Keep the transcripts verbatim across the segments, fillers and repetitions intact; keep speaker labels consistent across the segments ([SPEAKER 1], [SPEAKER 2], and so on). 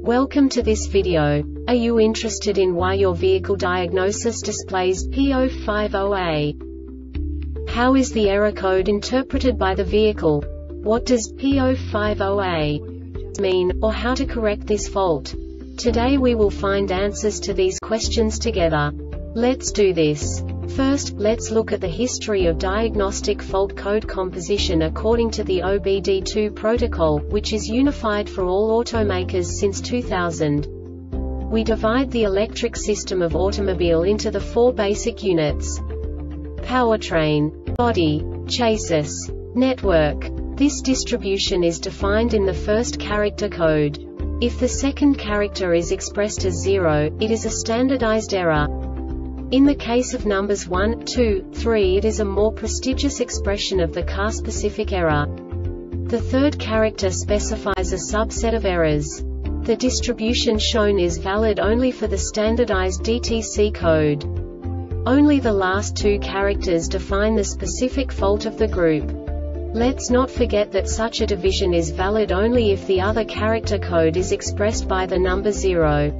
[SPEAKER 1] Welcome to this video. Are you interested in why your vehicle diagnosis displays P zero five zero A? How is the error code interpreted by the vehicle? What does P zero five zero A mean, or how to correct this fault? Today we will find answers to these questions together. Let's do this. First, let's look at the history of diagnostic fault code composition according to the O B D two protocol, which is unified for all automakers since two thousand. We divide the electric system of automobile into the four basic units: powertrain, body, chassis, network. This distribution is defined in the first character code. If the second character is expressed as zero, it is a standardized error. In the case of numbers one, two, three, it is a more prestigious expression of the car-specific error. The third character specifies a subset of errors. The distribution shown is valid only for the standardized D T C code. Only the last two characters define the specific fault of the group. Let's not forget that such a division is valid only if the other character code is expressed by the number zero.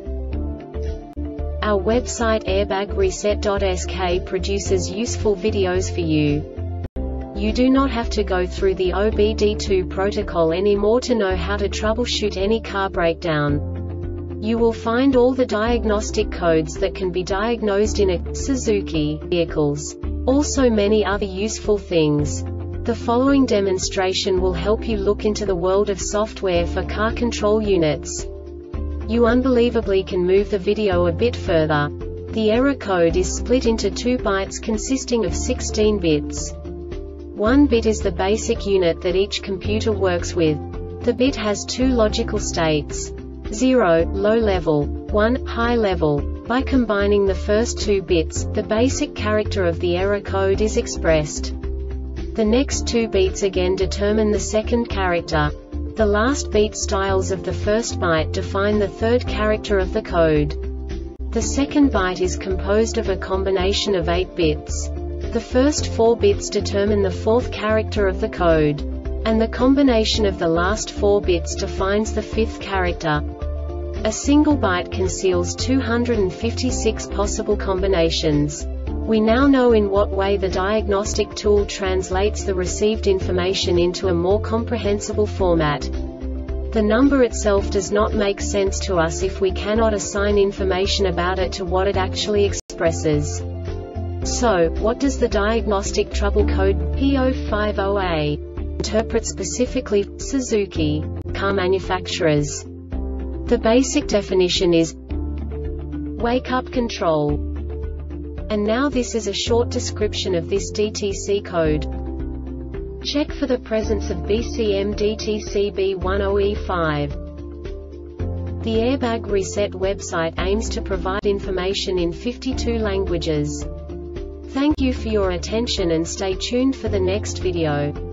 [SPEAKER 1] Our website airbag reset dot S K produces useful videos for you. You do not have to go through the O B D two protocol anymore to know how to troubleshoot any car breakdown. You will find all the diagnostic codes that can be diagnosed in a Suzuki vehicles. Also many other useful things. The following demonstration will help you look into the world of software for car control units. You unbelievably can move the video a bit further. The error code is split into two bytes consisting of sixteen bits. One bit is the basic unit that each computer works with. The bit has two logical states: zero, low level, one, high level. By combining the first two bits, the basic character of the error code is expressed. The next two bits again determine the second character. The last beat styles of the first byte define the third character of the code. The second byte is composed of a combination of eight bits. The first four bits determine the fourth character of the code. And the combination of the last four bits defines the fifth character. A single byte conceals two hundred fifty-six possible combinations. We now know in what way the diagnostic tool translates the received information into a more comprehensible format. The number itself does not make sense to us if we cannot assign information about it to what it actually expresses. So, what does the diagnostic trouble code P zero five zero A interpret specifically for Suzuki car manufacturers? The basic definition is wake-up control. And now this is a short description of this D T C code. Check for the presence of B C M D T C B ten E five. The Airbag Reset website aims to provide information in fifty-two languages. Thank you for your attention and stay tuned for the next video.